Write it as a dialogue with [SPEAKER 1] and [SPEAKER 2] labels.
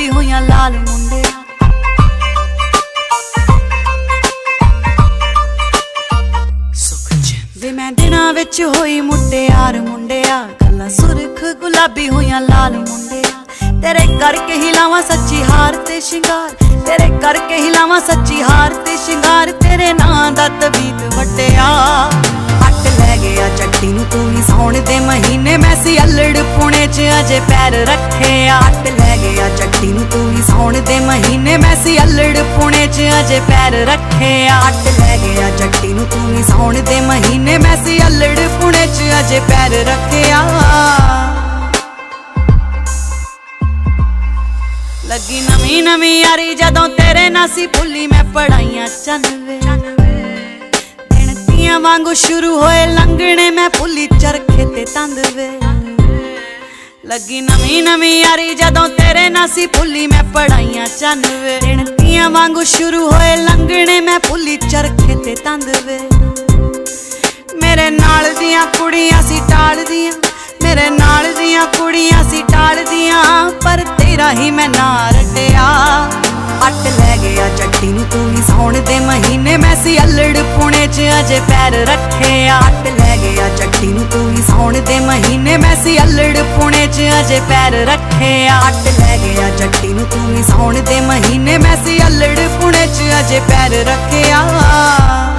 [SPEAKER 1] गुलाबी होइयां लाल मुंडिया। वे मैं दिनां विच होई मुटियार मुंडिया, गल्लां सुरख गुलाबी होइयां लाल मुंडिया। तेरे करके ही लावां सच्ची हार ते शिंगार, तेरे करके ही लावां सच्ची हार ते शिंगार। तेरे नां दा तवीत वड्डिया, हट लै गया जट्टी नूं तू भी सौण दे महीने। मैं सी अल्लड़ पुणे च अजे पैर रखे, हट लै गया जट्टी नूं तू भी सौण दे महीने। मैं सी अल्लड़ पुणे च अजे पैर रखे, हट लै गया जट्टी नूं तू भी सौण दे महीने। मैं सी अल्लड़ पुणे च अजे पैर रखे। लगी नवी नवी यारी जदों तेरे ना सी भुली मैं पढ़ाइयां चनवे। गिणतियां वांगू शुरू होए लंघने मैं भुली चरखे ते तंदवे। लगी नवी नवी यारी जदों तेरे ना सी भुली मैं पढ़ाइयां चनवे। गिणतियां वांगू शुरू होए लंघने मैं भुली चरखे ते तंदवे। मेरे नाल दियां कुड़ियां सी टाल दियां, मेरे नाल दियां कुड़ियां सी टाल दियां, पर तेरा ही मैं ना रटिया। हट लै गया जट्टी नूं तू भी सौण दे महीने। मैं सी अल्लड़ पुणे च अजे पैर रखे, हट लै गया जट्टी नूं तू भी सौण दे महीने। मैं सी अल्लड़ पुणे च अजे पैर रखे, हट लै गया जट्टी नूं तू भी सौण दे महीने। मैं सी अल्लड़ पुणे च अजे पैर रखे।